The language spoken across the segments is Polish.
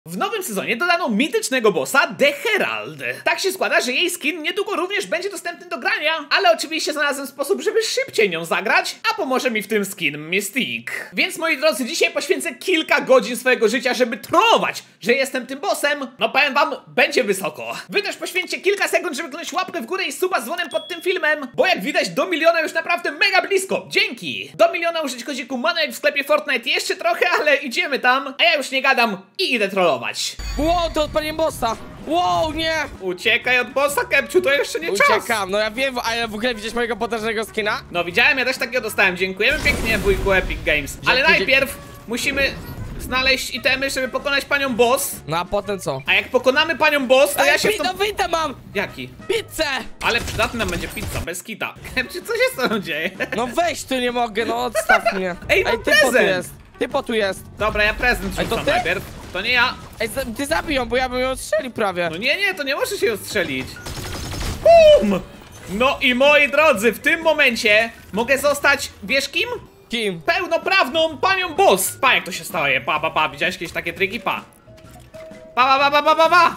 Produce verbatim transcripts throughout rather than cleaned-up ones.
W nowym sezonie dodano mitycznego bossa The Herald. Tak się składa, że jej skin niedługo również będzie dostępny do grania, ale oczywiście znalazłem sposób, żeby szybciej nią zagrać, a pomoże mi w tym skin Mystique. Więc moi drodzy, dzisiaj poświęcę kilka godzin swojego życia, żeby trollować, że jestem tym bossem. No powiem wam, będzie wysoko. Wy też poświęćcie kilka sekund, żeby kliknąć łapkę w górę i suba z dzwonem pod tym filmem, bo jak widać do miliona już naprawdę mega blisko. Dzięki! Do miliona użyć kodziku Manuel w sklepie Fortnite jeszcze trochę, ale idziemy tam, a ja już nie gadam i idę trollować. Wow, to odpaliłem bossa! Wow, nie! Uciekaj od bossa, Kepciu, to jeszcze nie czas! Uciekam, no ja wiem, ale w ogóle widzisz mojego potężnego skina? No widziałem, ja też takiego dostałem, dziękujemy pięknie wujku Epic Games. Dzięki, Ale dzięki. najpierw musimy znaleźć itemy, żeby pokonać panią boss. No a potem co? A jak pokonamy panią boss, to Ej, ja się w pi- to... no wyjdę mam! Jaki? Pizzę! Ale przydatna nam będzie pizza, bez kita. Kepciu, co się z tobą dzieje? No weź tu, nie mogę, no odstaw mnie. Ej, mam Ej, typo tu prezent. jest, typo tu jest. Dobra, ja prezent Ej, to rzucam ty? najpierw. To nie ja. Ej, za- ty zabij ją, bo ja bym ją strzelił prawie. No nie, nie, to nie może się ostrzelić. BUM! No i moi drodzy, w tym momencie mogę zostać, wiesz kim? Kim? Pełnoprawną panią boss. Pa, jak to się staje, pa, pa, pa, widziałeś jakieś takie triki, pa. Pa, pa, pa, pa, pa, pa, pa.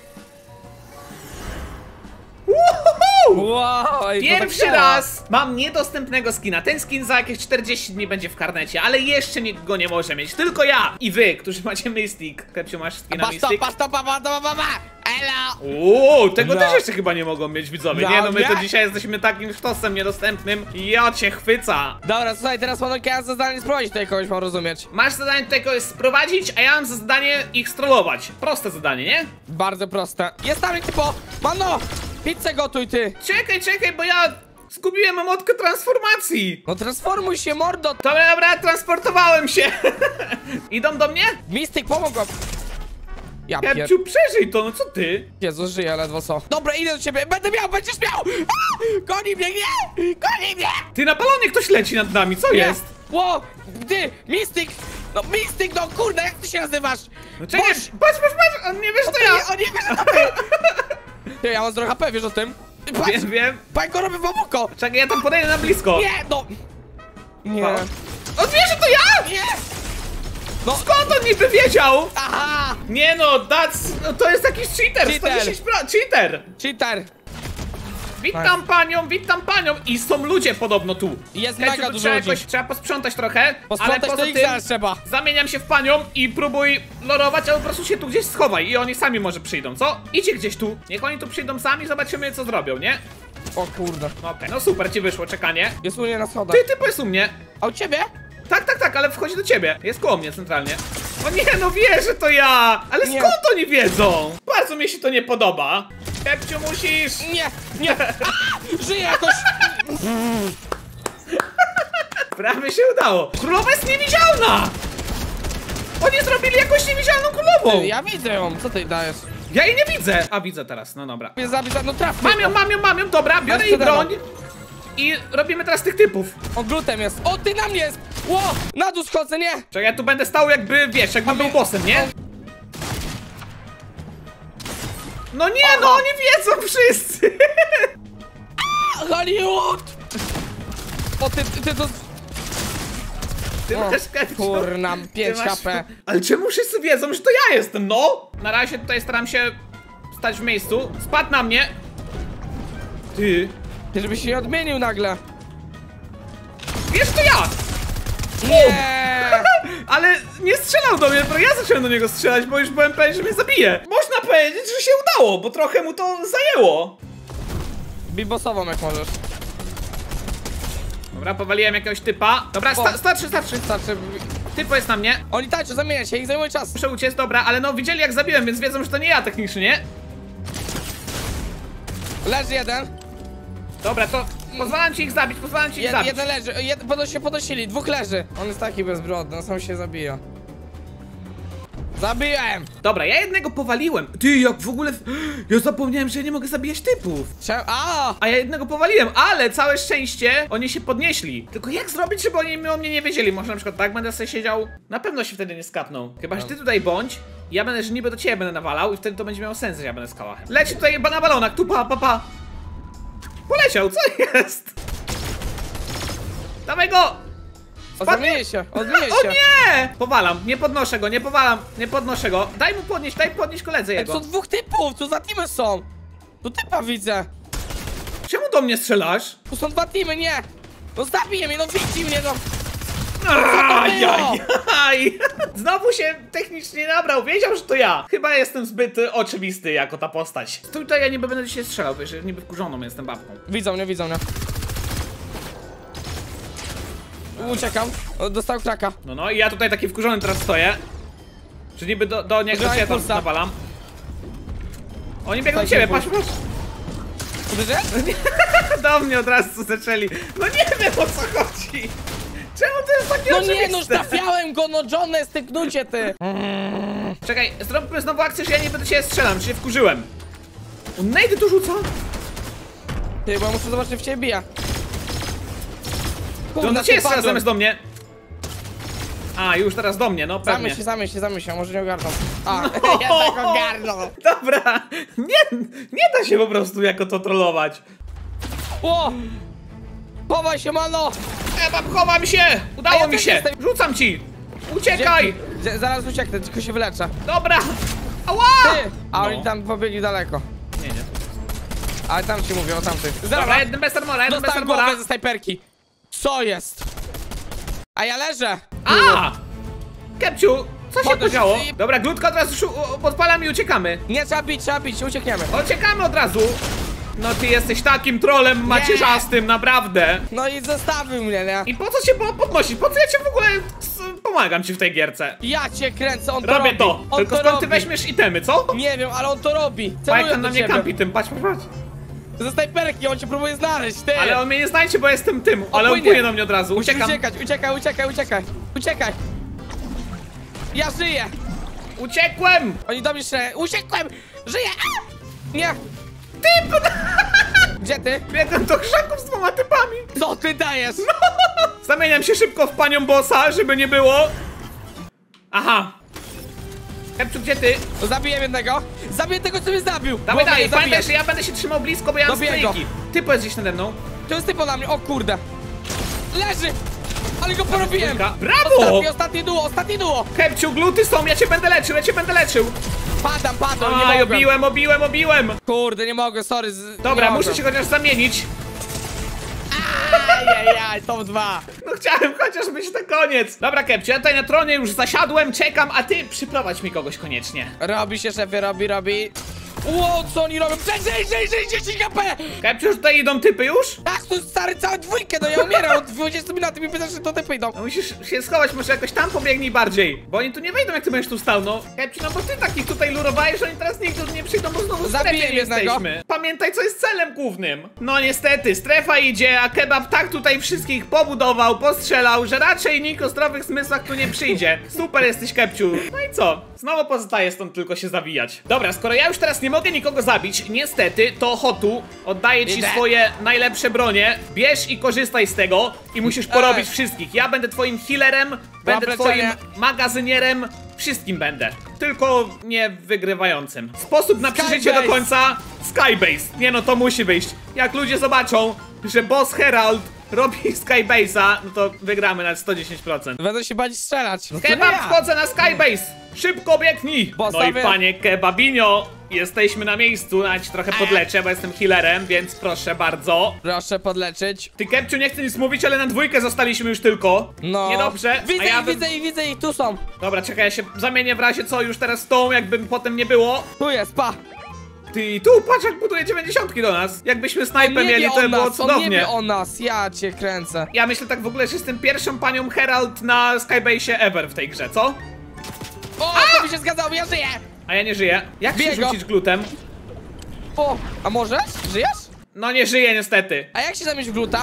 Uhuhu! Wow, ej, to tak Pierwszy działa. raz mam niedostępnego skina. Ten skin za jakieś czterdzieści dni będzie w karnecie, ale jeszcze nikt go nie może mieć, tylko ja i wy, którzy macie Mystique. Kepciu, masz skina Patrz to, Mystique? patrz to, pa, pa, to, pa, pa. Elo! Uuu, tego No. też jeszcze chyba nie mogą mieć widzowie. No, Nie no, my to nie. dzisiaj jesteśmy takim sztosem niedostępnym. Ja cię chwyca. Dobra, słuchaj, teraz mam takie zadanie spróbować tutaj kogoś, mam rozumieć. Masz zadanie tutaj kogoś sprowadzić, a ja mam za zadanie ich strollować. Proste zadanie, nie? Bardzo proste. Jest tam typo! Mano! Pizzę gotuj ty! Czekaj, czekaj, bo ja zgubiłem emotkę transformacji. No transformuj się, mordo! Dobra, dobra, transportowałem się. Idą do mnie? Mistyk pomogł! Ja pier... Kepciu, przeżyj to, no co ty? Jezu, żyję ledwo co. Dobra, idę do ciebie, będę miał, będziesz miał! A! Goni mnie, nie! Goni mnie! Ty, na balonie ktoś leci nad nami, co jest? Ło! Ty! Mistyk! No Mistyk, no kurde, jak ty się nazywasz? No czekaj, Boż! patrz, patrz, patrz, on nie wie, że to ja. On nie wie, że to ty! Ty, ja mam zero H P, wiesz o tym? Patrz! Wiem, wiem. Pań go robię w obuko! Czekaj, ja tam podejdę na blisko. Nie, no! Nie. O. On wie, że to ja! Nie! No! Skąd on niby wiedział? Aha! Nie no, that's, no to jest jakiś cheater, Cheater. sto dziesięć pro, cheater. Cheater! Witam panią, witam panią i są ludzie podobno tu. Jest Kepciu, mega tu dużo trzeba, ludzi. jakoś, trzeba posprzątać trochę, Posprzątać ale to poza ich tym zaraz trzeba. zamieniam się w panią i próbuj lorować, ale po prostu się tu gdzieś schowaj i oni sami może przyjdą, co? Idźcie gdzieś tu, niech oni tu przyjdą sami, zobaczymy co zrobią, nie? O kurde. No okej, no super, ci wyszło, czekanie. Jest u mnie na schodach. Ty, ty jest u mnie. A u ciebie? Tak, tak, tak, ale wchodzi do ciebie. Jest koło mnie centralnie. O nie, no wie, że to ja! Ale Nie. skąd oni wiedzą? Bardzo mi się to nie podoba. Kepciu, musisz... Nie, nie! A! Żyję jakoś! Prawie się udało. Królowa jest niewidzialna! Oni zrobili jakąś niewidzialną królową! Ja widzę ją, co ty dajesz? Ja jej nie widzę! A, widzę teraz, no dobra. Mnie zabij, no traf! Mam ją, mam ją, mam ją, dobra, biorę jej broń. I robimy teraz tych typów. O, glutem jest! O, ty na mnie jest! Ło! Na dół schodzę, nie! Czekaj, ja tu będę stał jakby, wiesz, jakbym był bossem, nie? No nie, no oni wiedzą wszyscy! Hollywood! O, ty, ty, ty to... Ty O, masz Kepciu. kurna, pięć Ty masz- H P. Ale czemu wszyscy wiedzą, że to ja jestem, no? Na razie tutaj staram się stać w miejscu. Spadł na mnie. Ty. Ty, żebyś się nie odmienił nagle. Wiesz, to ja! Nie! Ale nie strzelał do mnie, dopiero ja zacząłem do niego strzelać, bo już byłem pewien, że mnie zabije. Można powiedzieć, że się udało, bo trochę mu to zajęło. Bibosową jak możesz. Dobra, powaliłem jakiegoś typa. Dobra, sta starczy, starczy. Starczy... Typo jest na mnie. Oni tańczą, zamienia się, ich zajmuje czas. Muszę uciec, dobra, ale no widzieli jak zabiłem, więc wiedzą, że to nie ja technicznie, nie? Leży jeden. Dobra, to pozwalam ci ich zabić, pozwalam ci ich Jed, zabić. jeden leży, jed, podos się podnosili, dwóch leży. On jest taki bezbrodny, on sam się zabija. Zabiłem! Dobra, ja jednego powaliłem. Ty, jak w ogóle... Ja zapomniałem, że ja nie mogę zabijać typów. Cze A! A ja jednego powaliłem, ale całe szczęście oni się podnieśli. Tylko jak zrobić, żeby oni o mnie nie wiedzieli? Może na przykład tak będę sobie siedział? Na pewno się wtedy nie skapną. Chyba, że ty tutaj bądź. Ja będę, że niby do ciebie będę nawalał i wtedy to będzie miało sens, że ja będę skałachem. Leci tutaj na balonach, tu pa, pa, pa. Poleciał, co jest? Dawaj go! Odmienię się, odmienię O się. nie! Powalam, nie podnoszę go, nie powalam, nie podnoszę go. Daj mu podnieść, daj podnieść koledze To jego. są dwóch typów, tu za teamy są. Tu typa widzę. Czemu do mnie strzelasz? Tu są dwa teamy, nie. No zabiję mnie, no widzi mnie, no. Ajajaj! Znowu się technicznie nabrał, wiedział, że to ja. Chyba jestem zbyt y, oczywisty jako ta postać. Tutaj ja niby będę dzisiaj strzelał, wiesz, niby wkurzoną jestem babką. Widzą mnie, widzą mnie. Uciekam. O, dostał kraka. No no i ja tutaj taki wkurzony teraz stoję. Że niby do, do niego Używaj się tam pulsa. nawalam. Oni biegną do Dajcie ciebie, puls. patrz, patrz. Uderzę? Do mnie od razu zaczęli. No nie wiem, o co chodzi. Czemu to jest takie No oczywiste? nie, no trafiałem go, no Johnny, styknujcie ty. Czekaj, zróbmy znowu akcję, że ja nie będę cię strzelam, czy się wkurzyłem. On najdy tu rzuca? Ty, bo ja muszę zobaczyć, w ciebie bija. To on Kurde, do ciebie strzela padłem. zamiast do mnie. A, już teraz do mnie, no pewnie. Zamyśl się, zamyśl się, zamyśl się, może nie ogarną. A, ja tak ogarnął. Dobra, nie, nie da się po prostu jako to trollować. O! Chowaj się, mano! Eba, chowam się! Udało A ja mi też się! jestem. Rzucam ci! Uciekaj! Dzięki. Z- Zaraz ucieknę, tylko się wyleczę. Dobra! Ała! Ty! A No. oni tam pobiegli daleko. Nie, nie. Ale tam ci mówią, o tamtych. Dobra, jednym bez armora, jednym bez Dostałem armora. głowę ze snajperki. Co jest? A ja leżę. A! Kepciu, co się Podnoś- podziało? Dobra, glutka od razu szu- podpalam i uciekamy. Nie, trzeba bić, trzeba bić, uciekniemy. Uciekamy od razu. No ty jesteś takim trolem macierzastym, naprawdę. No i zostawił mnie, nie? I po co cię po- podnosić? Po co ja cię w ogóle s- pomagam ci w tej gierce? Ja cię kręcę, on to Robię robi. to. On Tylko to skąd ty robi. weźmiesz itemy, co? Nie wiem, ale on to robi. Pajek Celuję tam do na mnie ciebie. kampi tym, patrz, patrz, patrz. Ze snajperki, on cię próbuje znaleźć, ty. Ale on mnie nie znajdzie, bo jestem tym. Ale on płynie. płynie do mnie od razu, Musisz uciekam. uciekać, uciekaj, uciekaj, uciekaj. Uciekaj. Ja żyję. Uciekłem! Oni do mnie strzelają. Uciekłem! Żyję! A! Nie! Typ! Gdzie ty? Biegłem do krzaków z dwoma typami. Co ty dajesz? Zamieniam się szybko w panią bossa, żeby nie było. Aha. Kepciu, gdzie ty? No, zabiję jednego. Zabiję tego, co mnie zabił. Dawaj, Bo dawaj, mnie pamiętaj, zabijesz. że ja będę się trzymał blisko, bo ja mam Dobiję go. sprayki. Ty powiedz gdzieś nade mną. To jest typo na mnie. O kurde. Leży! Ale go porobiłem! Dwójka. Brawo! Ostatni, ostatni duo, ostatni duo! Kepciu, gluty są, ja cię będę leczył, ja cię będę leczył. Padam, padam, nie Aj, mogłem. obiłem, obiłem, obiłem. Kurde, nie mogę, sorry. Z... Dobra, nie muszę mogę. się chociaż zamienić. Ajajaj, top dwa. No chciałem chociaż być na koniec. Dobra, Kepciu, ja tutaj na tronie już zasiadłem, czekam, a ty przyprowadź mi kogoś koniecznie. Robi się, szefie, robi, robi. Ło, co oni robią? Przeżyj, żyj, żyj, dziesięć K P! Kepciu, już tutaj idą typy już? Tak, tu stary, całą dwójkę, no ja umieram od dwudziestu minut, ty mi pytasz, że to typy idą. No musisz się schować, może jakoś tam pobiegnij bardziej. Bo oni tu nie wejdą, jak ty będziesz tu stał, no. Kepciu, no bo ty takich tutaj lurowałeś, że oni teraz nigdy tu nie przyjdą, bo znowu w Zabiję strefie jednego. jesteśmy. Pamiętaj, co jest celem głównym. No niestety, strefa idzie, a kebab tak tutaj wszystkich pobudował, postrzelał, że raczej nikt o zdrowych zmysłach tu nie przyjdzie. Super jesteś, Kepciu. No i co? Znowu pozostaje stąd tylko się zawijać. Dobra, skoro ja już teraz nie mogę nikogo zabić, niestety, to Hotu oddaję ci Idę. swoje najlepsze bronie. Bierz i korzystaj z tego i musisz porobić Ej. wszystkich. Ja będę twoim healerem, będę leczenie. twoim magazynierem, wszystkim będę. Tylko nie wygrywającym. Sposób na przeżycie do Skybase. końca: Skybase. Nie no, to musi wyjść. Jak ludzie zobaczą, że Boss Herald robi Skybase'a, no to wygramy na sto dziesięć procent. Będę się bać strzelać. No to nie Kebab, ja. wchodzę na Skybase! Szybko biegnij! Bo No i sobie- panie Kebabinio, jesteśmy na miejscu, nawet ci trochę podleczę, bo jestem healerem, więc proszę bardzo. Proszę podleczyć. Ty, Kepciu, nie chcę nic mówić, ale na dwójkę zostaliśmy już tylko. No. Niedobrze. Widzę a ja ich, bym- widzę ich, widzę ich, tu są. Dobra, czekaj, ja się zamienię w razie co już teraz z tą, jakby potem nie było. Tu jest, pa. Ty, tu, patrz jak buduje dziewięćdziesiątki do nas. Jakbyśmy snajpę nie mieli, wie to o by było nas, on nie cudownie. wie o nas, ja cię kręcę. Ja myślę tak w ogóle, że jestem pierwszą panią Herald na Skybase'ie ever w tej grze, co? O, to mi się zgadzało, ja żyję. A ja nie żyję. Jak się Biego. rzucić glutem? O, a możesz? Żyjesz? No nie żyję niestety. A jak się zamienić w gluta?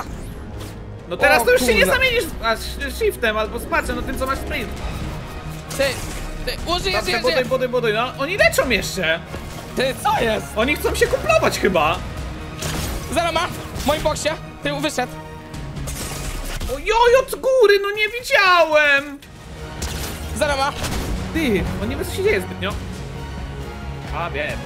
No teraz O, to już się nie kurde. zamienisz a, sh- shiftem albo spacem, no tym co masz sprint. Ty, ty, o, żyję, Dobrze, żyję, buduj, żyję. buduj, buduj, no. Oni leczą jeszcze. Ty, co jest? Oni chcą się kumplować chyba. Zero ma, w moim boksie. Ty, wyszedł. Ojoj, od góry, no nie widziałem. Zero ma. Ty, on nie wie co się dzieje zbytnio. A, wiem.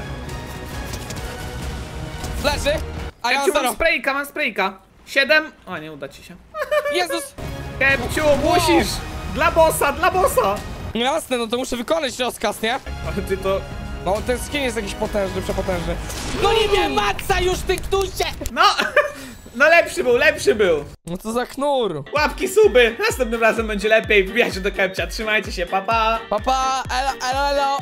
Leży. A ja Kepciu, mam mam zero. sprayka, mam sprayka. Siedem. O, nie uda ci się. Jezus. Kepciu, musisz! Dla bossa, dla bossa! Jasne, no to muszę wykonać rozkaz, nie? Ale ty to... No, ten skin jest jakiś potężny, przepotężny. No nie wiem, Maxa, już ty knucie! No! No lepszy był, lepszy był! No co za knur. Łapki, suby! Następnym razem będzie lepiej. Wbijajcie do Kepcia, trzymajcie się, pa pa! Papa, elo, elo, elo.